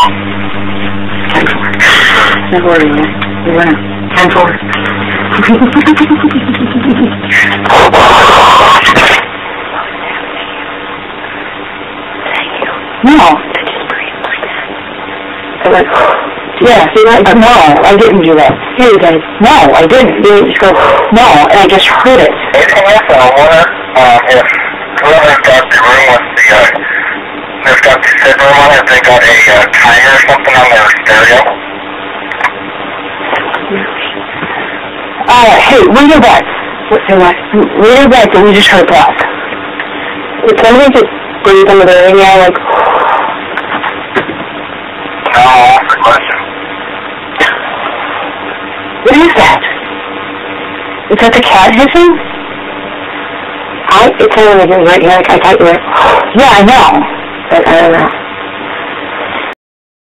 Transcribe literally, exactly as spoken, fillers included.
Not worrying you. You're gonna ten four. No. Just breathe like that. I went, yeah, see that? Uh, no, I didn't do that. Yeah, you did. No, I didn't. You just go, no, and I just heard it. Anything else? I wonder uh, if whoever's got the room with the, uh, they've got the sit room on it, they got a uh, timer or something on their stereo. Uh, hey, read your back. Say what? Read your back, and we just heard black. Did somebody just breathe under the radio, like... No, that's the question. What is that? Is that the cat hissing? I, it's only right here, like I thought you were... Yeah, I know. But I don't know.